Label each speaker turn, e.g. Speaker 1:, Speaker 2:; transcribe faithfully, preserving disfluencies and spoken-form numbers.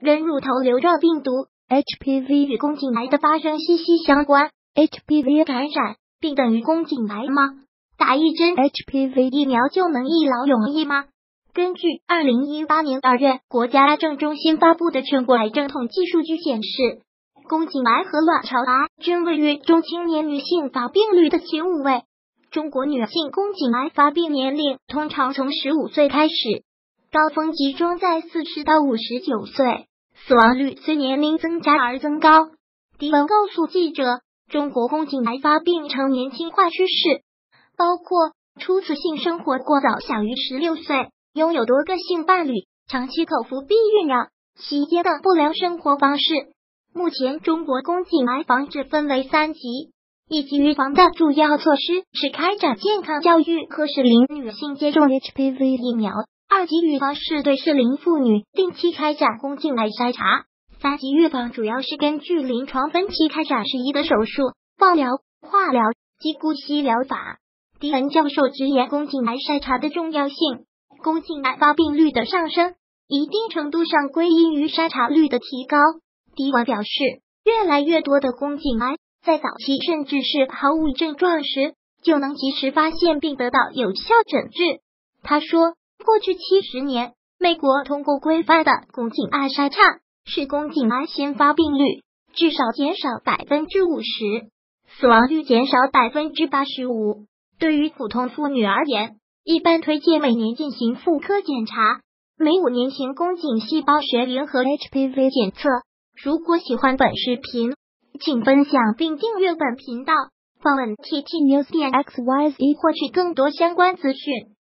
Speaker 1: 跟乳头瘤状病毒 H P V 与宫颈癌的发生息息相关。H P V 感染并等于宫颈癌吗？打一针 H P V 疫苗就能一劳永逸吗？根据二零一八年二月国家癌症中心发布的全国癌症统计数据显示，宫颈癌和卵巢癌均位于中青年女性发病率的前五位。中国女性宫颈癌发病年龄通常从十五岁开始，高峰集中在四十到五十九岁，死亡率随年龄增加而增高。迪文告诉记者，中国宫颈癌发病呈年轻化趋势，包括初次性生活过早小于十六岁，拥有多个性伴侣，长期口服避孕药、期间等不良生活方式。目前中国宫颈癌防治分为三级，一级预防的主要措施是开展健康教育和适龄女性接种 H P V 疫苗，二级预防是对适龄妇女定期开展宫颈癌筛查，三级预防主要是根据临床分期开展适宜的手术、放疗、化疗及姑息疗法。迪文教授直言宫颈癌筛查的重要性，宫颈癌发病率的上升，一定程度上归因于筛查率的提高。迪文表示，越来越多的宫颈癌在早期甚至是毫无症状时，就能及时发现并得到有效诊治。他说，过去七十年，美国通过规范的宫颈癌筛查，使宫颈癌先发病率至少减少百分之五十，死亡率减少百分之八十五。对于普通妇女而言，一般推荐每年进行妇科检查，每五年前宫颈细胞学联合 H P V 检测。如果喜欢本视频，请分享并订阅本频道，访问 T T News 点 X Y Z 获取更多相关资讯。